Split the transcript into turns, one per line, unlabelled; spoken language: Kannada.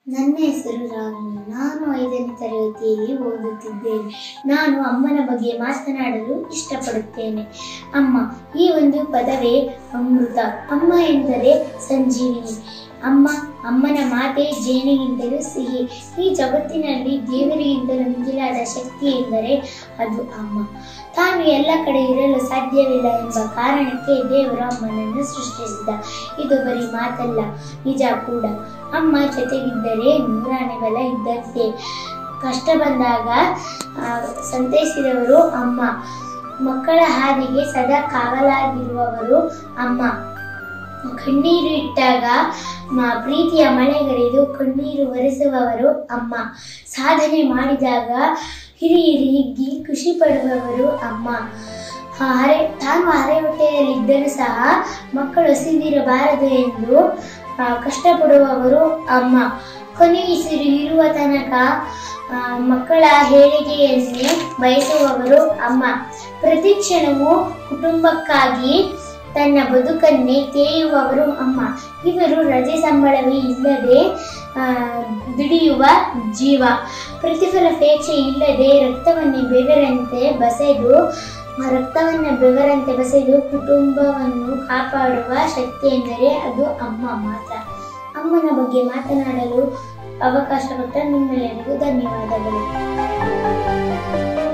ನನ್ನ ಹೆಸರು ರಾಗಿಣಿ. ನಾನು 5ನೇ ತರಗತಿಯಲ್ಲಿ ಓದುತ್ತಿದ್ದೇನೆ. ನಾನು ಅಮ್ಮನ ಬಗ್ಗೆ ಮಾತನಾಡಲು ಇಷ್ಟಪಡುತ್ತೇನೆ. ಅಮ್ಮ ಈ ಒಂದು ಪದವೇ ಅಮೃತ. ಅಮ್ಮ ಎಂದರೆ ಸಂಜೀವಿನಿ. ಅಮ್ಮನ ಮಾತೆ ಜೇನಿಗಿಂತಲೂ ಸಿಹಿ. ಈ ಜಗತ್ತಿನಲ್ಲಿ ದೇವರಿಗಿಂತಲೂ ಮಿಗಿಲಾದ ಶಕ್ತಿ ಎಂದರೆ ಅದು ಅಮ್ಮ. ತಾನು ಎಲ್ಲ ಕಡೆ ಇರಲು ಸಾಧ್ಯವಿಲ್ಲ ಎಂಬ ಕಾರಣಕ್ಕೆ ದೇವರು ಅಮ್ಮನನ್ನು ಸೃಷ್ಟಿಸಿದ. ಇದು ಬರೀ ಮಾತಲ್ಲ, ನಿಜ ಕೂಡ. ಅಮ್ಮ ಜೊತೆಗಿದ್ದರೆ ನೂರಾನೆ ಬಲ ಇದ್ದಂತೆ. ಕಷ್ಟ ಬಂದಾಗ ಸಂತೈಸಿದವರು ಅಮ್ಮ. ಮಕ್ಕಳ ಹಾದಿಗೆ ಸದಾ ಕಾವಲಾಗಿರುವವರು ಅಮ್ಮ. ಕಣ್ಣೀರು ಇಟ್ಟಾಗ ಪ್ರೀತಿಯ ಮಳೆಗರೆದು ಕಣ್ಣೀರು ಒರೆಸುವವರು ಅಮ್ಮ. ಸಾಧನೆ ಮಾಡಿದಾಗ ಹಿರಿಯರು ಹಿಗ್ಗಿ ಖುಷಿ ಪಡುವವರು ಅಮ್ಮ. ತಾನು ಹೊಟ್ಟೆಯಲ್ಲಿದ್ದರೂ ಸಹ ಮಕ್ಕಳು ಹಸಿದಿರಬಾರದು ಎಂದು ಕಷ್ಟಪಡುವವರು ಅಮ್ಮ. ಕೊನೆಯುಸಿರು ಇರುವ ತನಕ ಮಕ್ಕಳ ಏಳಿಗೆಯನ್ನೇ ಬಯಸುವವರು ಅಮ್ಮ. ಪ್ರತಿ ಕ್ಷಣವೂ ಕುಟುಂಬಕ್ಕಾಗಿ ತನ್ನ ಬದುಕನ್ನೇ ತೇಯುವವರು ಅಮ್ಮ. ಇವರು ರಜೆ ಸಂಬಳವೇ ಇಲ್ಲದೆ ದುಡಿಯುವ ಜೀವ. ಪ್ರತಿಫಲಾಪೇಕ್ಷೆ ಇಲ್ಲದೆ ರಕ್ತವನ್ನೇ ಬೆವರಂತೆ ಬಸೆದು ಕುಟುಂಬವನ್ನು ಕಾಪಾಡುವ ಶಕ್ತಿ ಎಂದರೆ ಅದು ಅಮ್ಮ ಮಾತ್ರ. ಅಮ್ಮನ ಬಗ್ಗೆ ಮಾತನಾಡಲು ಅವಕಾಶ ಕೊಟ್ಟ ನಿಮ್ಮೆಲ್ಲರಿಗೂ ಧನ್ಯವಾದಗಳು.